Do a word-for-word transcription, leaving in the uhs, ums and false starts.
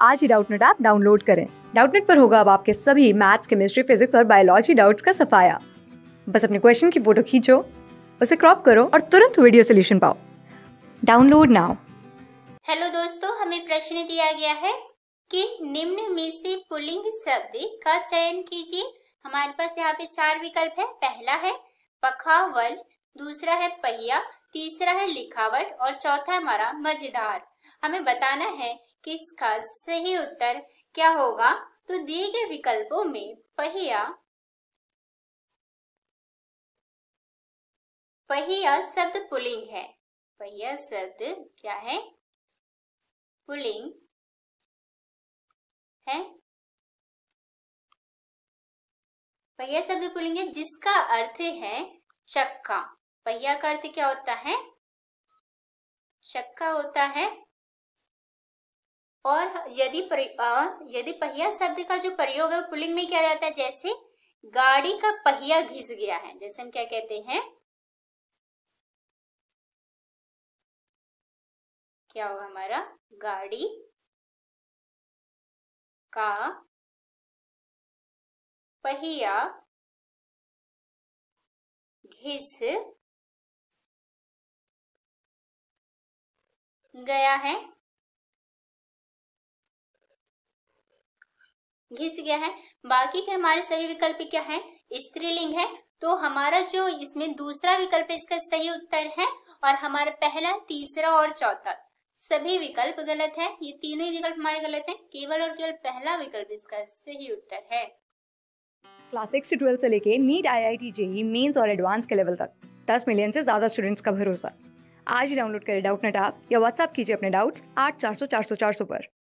आज ही Doubtnet app download करें। डाउटनेट पर होगा अब आपके सभी मैथ्स, केमिस्ट्री, फिजिक्स और बायोलॉजी डाउट्स का सफाया। बस अपने क्वेश्चन की फोटो खींचो, उसे क्रॉप करो और तुरंत वीडियो सोल्यूशन पाओ। Download now. हेलो दोस्तों, हमें प्रश्न दिया गया है कि निम्न में से पुल्लिंग शब्द का चयन कीजिए। हमारे पास यहाँ पे चार विकल्प है। पहला है पखावज, दूसरा है पहिया, तीसरा है लिखावट और चौथा हमारा मजेदार। हमें बताना है कि इसका सही उत्तर क्या होगा। तो दिए गए विकल्पों में पहिया पहिया शब्द पुल्लिंग है। पहिया शब्द क्या है? पुल्लिंग है। पहिया शब्द पुल्लिंग है जिसका अर्थ है चक्का। पहिया का अर्थ क्या होता है? चक्का होता है। और यदि यदि पहिया शब्द का जो प्रयोग है पुल्लिंग में किया जाता है, जैसे गाड़ी का पहिया घिस गया है, जैसे हम क्या कहते हैं, क्या होगा हमारा? गाड़ी का पहिया घिस गया है। घिस गया है। बाकी के हमारे सभी विकल्प क्या है? स्त्रीलिंग है। तो हमारा जो इसमें दूसरा विकल्प है इसका सही उत्तर है। और हमारा पहला, तीसरा और चौथा सभी विकल्प गलत है। ये तीनों ही विकल्प हमारे गलत हैं। केवल और केवल पहला विकल्प इसका सही उत्तर है। क्लास सिक्स से ट्वेल्थ से लेके NEET, I I T, JEE Mains और एडवांस के लेवल तक दस मिलियन से ज्यादा स्टूडेंट्स का भरोसा। आज ही डाउनलोड करें डाउटनेट ऐप या व्हाट्सएप कीजिए अपने डाउट्स आठ चार सौ चार सौ चार सौ पर।